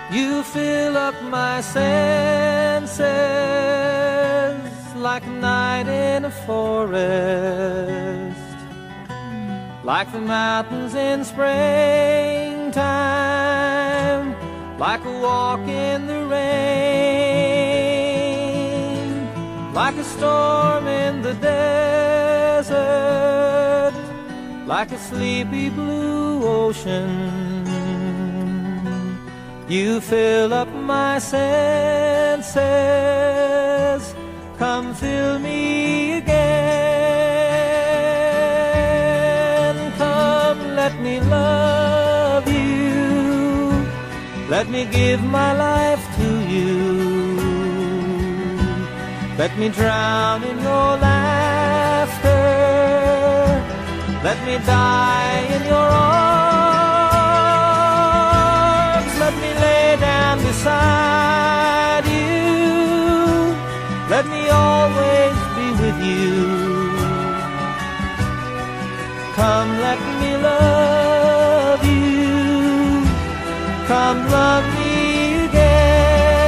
You fill up my senses like a night in a forest, like the mountains in springtime, like a walk in the rain, like a storm in the desert, like a sleepy blue ocean. You fill up my senses, come fill me again. Come, let me love you, let me give my life to you. Let me drown in your laughter, let me die in your arms. Let me lay down beside you, let me always be with you. Come, let me love you, come love me again.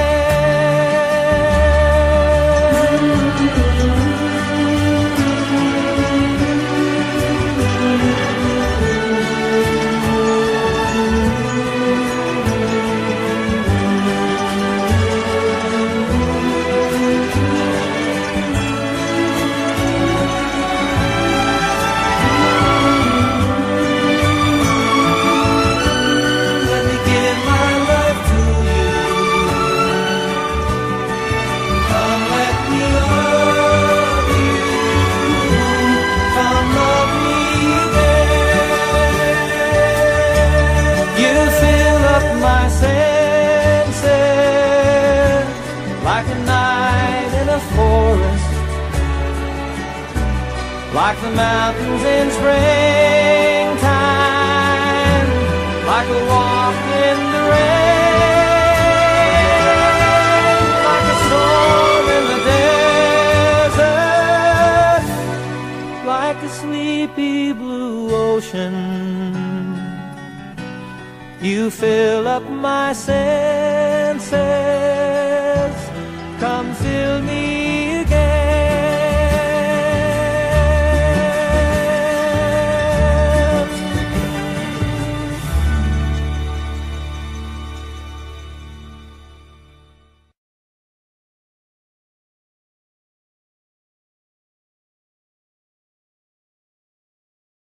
Like the mountains in springtime, like a walk in the rain, like a storm in the desert, like a sleepy blue ocean. You fill up my senses, come fill me